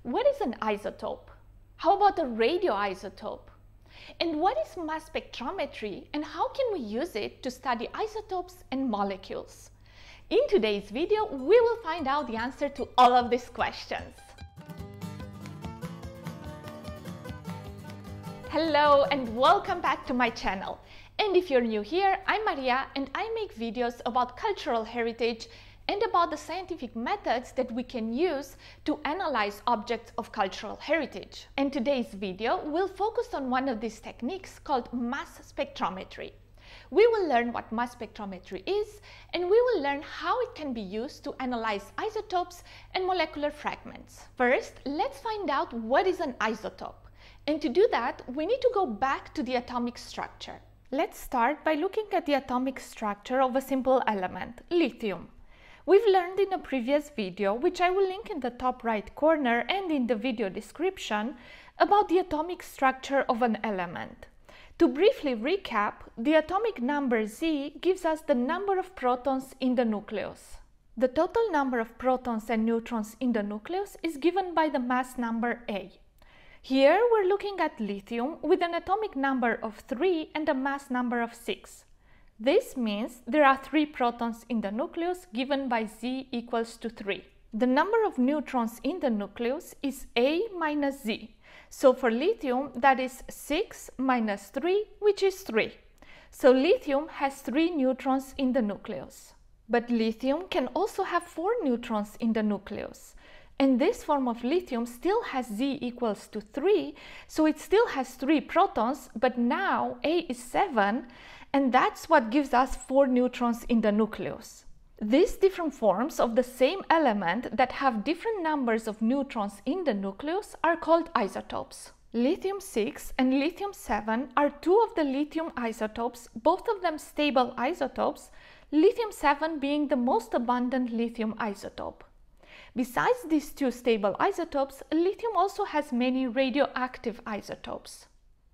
What is an isotope? How about a radioisotope? And what is mass spectrometry and how can we use it to study isotopes and molecules? In today's video, we will find out the answer to all of these questions. Hello and welcome back to my channel. And if you're new here, I'm Maria and I make videos about cultural heritage and about the scientific methods that we can use to analyze objects of cultural heritage. And today's video will focus on one of these techniques called mass spectrometry. We will learn what mass spectrometry is, and we will learn how it can be used to analyze isotopes and molecular fragments. First, let's find out what is an isotope. And to do that, we need to go back to the atomic structure. Let's start by looking at the atomic structure of a simple element, lithium. We've learned in a previous video, which I will link in the top right corner and in the video description, about the atomic structure of an element. To briefly recap, the atomic number Z gives us the number of protons in the nucleus. The total number of protons and neutrons in the nucleus is given by the mass number A. Here we're looking at lithium with an atomic number of 3 and a mass number of 6. This means there are 3 protons in the nucleus given by Z equals to 3. The number of neutrons in the nucleus is A minus Z. So for lithium, that is 6 minus 3, which is 3. So lithium has 3 neutrons in the nucleus. But lithium can also have 4 neutrons in the nucleus. And this form of lithium still has Z equals to 3, so it still has 3 protons, but now A is 7, and that's what gives us 4 neutrons in the nucleus. These different forms of the same element that have different numbers of neutrons in the nucleus are called isotopes. Lithium-6 and lithium-7 are 2 of the lithium isotopes, both of them stable isotopes, lithium-7 being the most abundant lithium isotope. Besides these 2 stable isotopes, lithium also has many radioactive isotopes.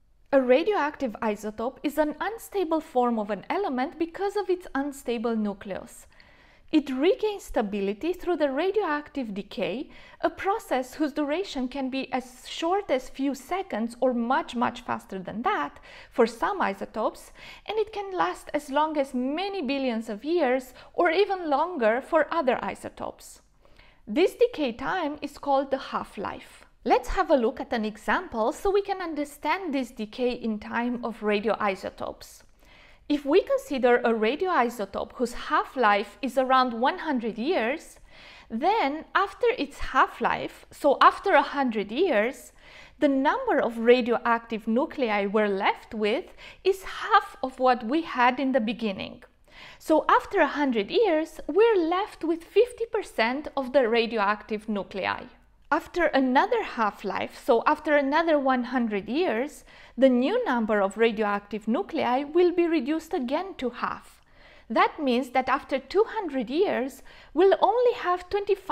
A radioactive isotope is an unstable form of an element because of its unstable nucleus. It regains stability through the radioactive decay, a process whose duration can be as short as few seconds or much faster than that for some isotopes, and it can last as long as many billions of years or even longer for other isotopes. This decay time is called the half-life. Let's have a look at an example so we can understand this decay in time of radioisotopes. If we consider a radioisotope whose half-life is around 100 years, then after its half-life, so after 100 years, the number of radioactive nuclei we're left with is half of what we had in the beginning. So after 100 years, we're left with 50% of the radioactive nuclei. After another half-life, so after another 100 years, the new number of radioactive nuclei will be reduced again to half. That means that after 200 years, we'll only have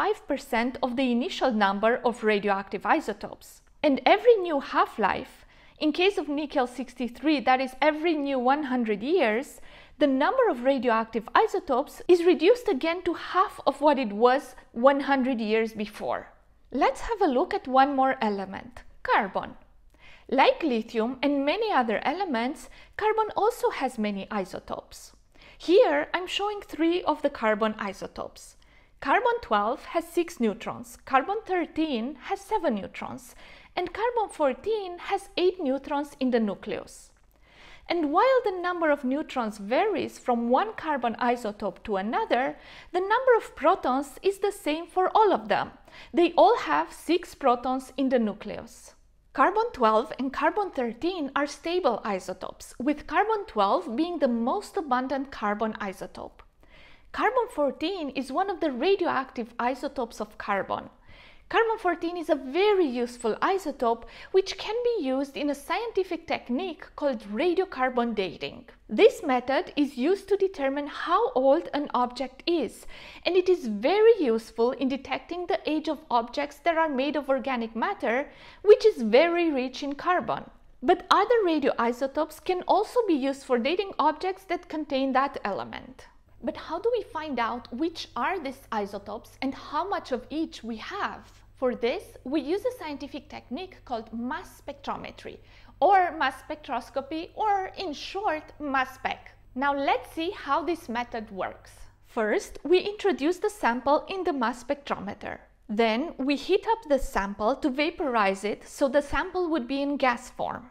25% of the initial number of radioactive isotopes. And every new half-life, in case of nickel-63, that is every new 100 years, the number of radioactive isotopes is reduced again to half of what it was 100 years before. Let's have a look at one more element, carbon. Like lithium and many other elements, carbon also has many isotopes. Here I'm showing 3 of the carbon isotopes. Carbon-12 has 6 neutrons, carbon-13 has 7 neutrons, and carbon-14 has 8 neutrons in the nucleus. And while the number of neutrons varies from one carbon isotope to another, the number of protons is the same for all of them. They all have 6 protons in the nucleus. Carbon-12 and carbon-13 are stable isotopes, with carbon-12 being the most abundant carbon isotope. Carbon-14 is one of the radioactive isotopes of carbon. Carbon-14 is a very useful isotope which can be used in a scientific technique called radiocarbon dating. This method is used to determine how old an object is, and it is very useful in detecting the age of objects that are made of organic matter, which is very rich in carbon. But other radioisotopes can also be used for dating objects that contain that element. But how do we find out which are these isotopes and how much of each we have? For this, we use a scientific technique called mass spectrometry, or mass spectroscopy, or in short, Mass Spec. Now let's see how this method works. First, we introduce the sample in the mass spectrometer. Then we heat up the sample to vaporize it so the sample would be in gas form.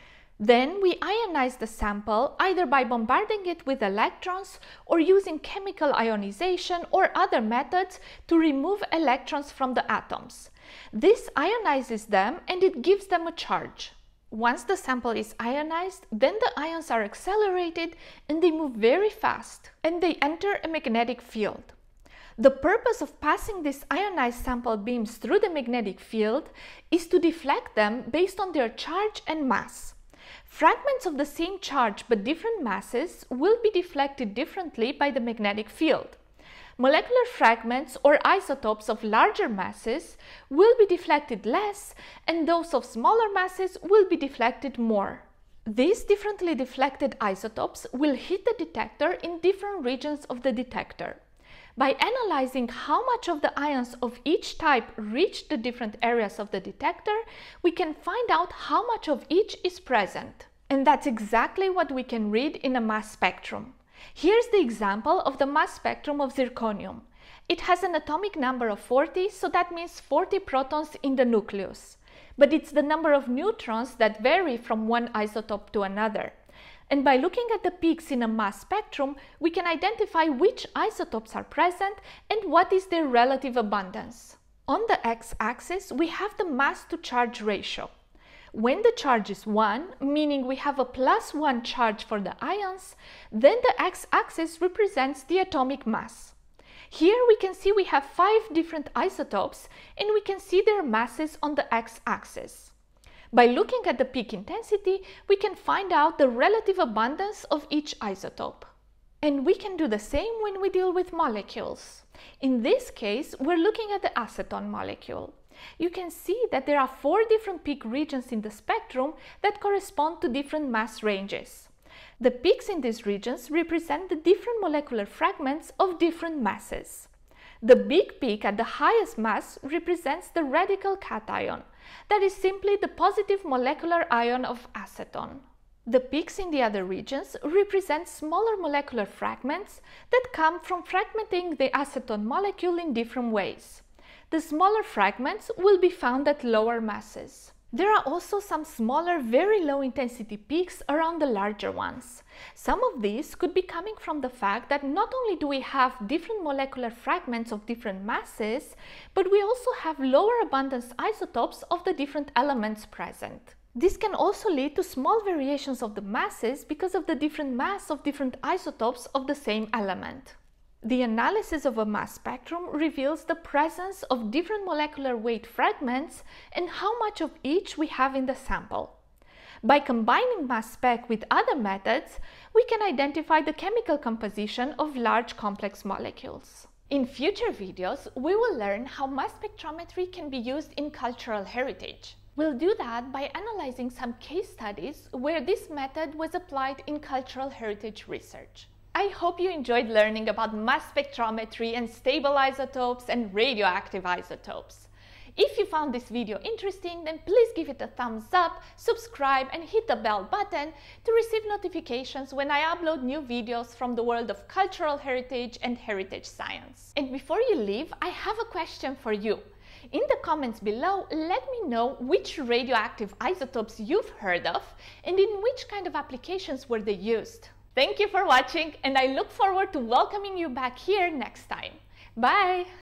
Then we ionize the sample either by bombarding it with electrons or using chemical ionization or other methods to remove electrons from the atoms. This ionizes them and it gives them a charge. Once the sample is ionized, then the ions are accelerated and they move very fast and they enter a magnetic field. The purpose of passing these ionized sample beams through the magnetic field is to deflect them based on their charge and mass. Fragments of the same charge but different masses will be deflected differently by the magnetic field. Molecular fragments or isotopes of larger masses will be deflected less, and those of smaller masses will be deflected more. These differently deflected isotopes will hit the detector in different regions of the detector. By analyzing how much of the ions of each type reach the different areas of the detector, we can find out how much of each is present. And that's exactly what we can read in a mass spectrum. Here's the example of the mass spectrum of zirconium. It has an atomic number of 40, so that means 40 protons in the nucleus. But it's the number of neutrons that vary from one isotope to another. And by looking at the peaks in a mass spectrum, we can identify which isotopes are present and what is their relative abundance. On the x-axis, we have the mass to charge ratio. When the charge is 1, meaning we have a +1 charge for the ions, then the x-axis represents the atomic mass. Here we can see we have 5 different isotopes and we can see their masses on the x-axis. By looking at the peak intensity, we can find out the relative abundance of each isotope. And we can do the same when we deal with molecules. In this case, we're looking at the acetone molecule. You can see that there are 4 different peak regions in the spectrum that correspond to different mass ranges. The peaks in these regions represent the different molecular fragments of different masses. The big peak at the highest mass represents the radical cation. That is simply the positive molecular ion of acetone. The peaks in the other regions represent smaller molecular fragments that come from fragmenting the acetone molecule in different ways. The smaller fragments will be found at lower masses. There are also some smaller, very low intensity peaks around the larger ones. Some of these could be coming from the fact that not only do we have different molecular fragments of different masses, but we also have lower abundance isotopes of the different elements present. This can also lead to small variations of the masses because of the different mass of different isotopes of the same element. The analysis of a mass spectrum reveals the presence of different molecular weight fragments and how much of each we have in the sample. By combining mass spec with other methods, we can identify the chemical composition of large complex molecules. In future videos, we will learn how mass spectrometry can be used in cultural heritage. We'll do that by analyzing some case studies where this method was applied in cultural heritage research. I hope you enjoyed learning about mass spectrometry and stable isotopes and radioactive isotopes. If you found this video interesting, then please give it a thumbs up, subscribe and hit the bell button to receive notifications when I upload new videos from the world of cultural heritage and heritage science. And before you leave, I have a question for you. In the comments below, let me know which radioactive isotopes you've heard of and in which kind of applications were they used. Thank you for watching, and I look forward to welcoming you back here next time. Bye!